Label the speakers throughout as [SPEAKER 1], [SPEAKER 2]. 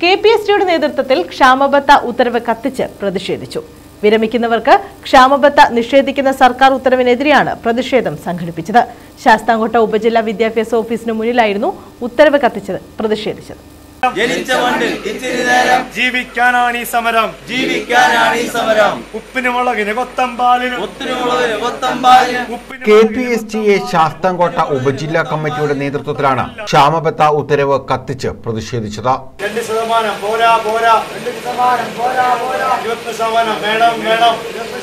[SPEAKER 1] KPSTയുടെ നേതൃത്വത്തിൽ ക്ഷാമബത്ത ഉത്തരവ് കത്തിച്ച് പ്രതിഷേധിച്ചു. വിരമിക്കുന്നവർക്ക് ക്ഷാമബത്ത നിഷേധിക്കുന്ന സർക്കാർ ഉത്തരവിനെതിരെയാണ് പ്രതിഷേധം സംഘടിപ്പിച്ചത്. ശാസ്താംകോട്ട ഉപജില്ലാ വിദ്യാഭ്യാസ ഓഫീസിന് മുന്നിലായിരുന്നു ഉത്തരവ് കത്തിച്ച് പ്രതിഷേധിച്ചത്.
[SPEAKER 2] ജീവിക്കാനാണ് ഈ സമരം, ഉപ്പിനുമുളകിന് കൊത്തമ്പാലിന്.
[SPEAKER 3] KPSTA ശാസ്താംകോട്ട ഉപജില്ലാ കമ്മിറ്റിയുടെ നേതൃത്വത്തിലാണ് ക്ഷാമബത്ത ഉത്തരവ് കത്തിച്ച് പ്രതിഷേധിച്ചത്.
[SPEAKER 2] 2% പോരാ, 20% വേണം,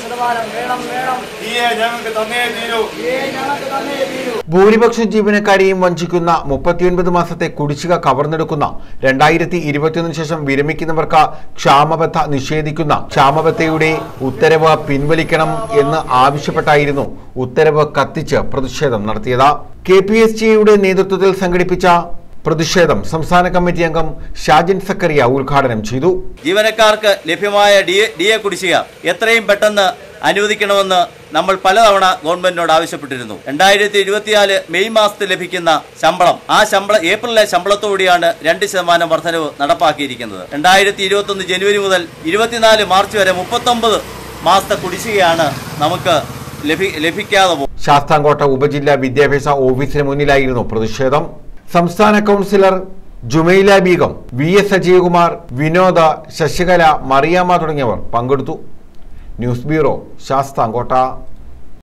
[SPEAKER 2] ഞങ്ങൾക്ക് തന്നേ തീരൂ.
[SPEAKER 3] ഭൂരിപക്ഷം ജീവനക്കാരെയും വഞ്ചിക്കുന്ന 39 മാസത്തെ കുടിശ്ശിക കവർന്നെടുക്കുന്ന 2021 ശേഷം വിരമിക്കുന്നവർക്ക് ക്ഷാമബത്ത നിഷേധിക്കുന്ന ക്ഷാമബത്തയുടെ ഉത്തരവ് പിൻവലിക്കണം എന്ന് ആവശ്യപ്പെട്ടായിരുന്നു ഉത്തരവ് കത്തിച്ച് പ്രതിഷേധം നടത്തിയത്. KPSTയുടെ നേതൃത്വത്തിൽ സംഘടിപ്പിച്ച പ്രതിഷേധം സംസ്ഥാന കമ്മിറ്റി അംഗം ഷാജിൻ സക്കറിയ ഉദ്ഘാടനം ചെയ്തു.
[SPEAKER 4] ജീവനക്കാർക്ക് ലഭ്യമായ DA കുടിശ്ശിക എത്രയും പെട്ടെന്ന് അനുവദിക്കണമെന്ന് നമ്മൾ പലതവണ ഗവൺമെന്റിനോട് ആവശ്യപ്പെട്ടിരുന്നു. 2024 മെയ് മാസത്തിൽ ലഭിക്കുന്ന ശമ്പളം, ഏപ്രിലിലെ ശമ്പളത്തോടെയാണ് 2% വർധനവ് നടപ്പാക്കിയിരിക്കുന്നത്. 2021 ജനുവരി മുതൽ 24 മാർച്ച് വരെ 39 മാസത്തെ കുടിശ്ശികയാണ് നമുക്ക് ലഭിക്കാതെ പോകും.
[SPEAKER 3] ശാസ്താംകോട്ട ഉപജില്ലാ വിദ്യാഭ്യാസ ഓഫീസിന് മുന്നിലായിരുന്നു പ്രതിഷേധം. സംസ്ഥാന കൗൺസിലർ ജുമൈല ബീഗം, VS അജയകുമാർ, വിനോദ, ശശികല, മറിയാമ്മ തുടങ്ങിയവർ പങ്കെടുത്തു. News bureau, Sasthamkotta.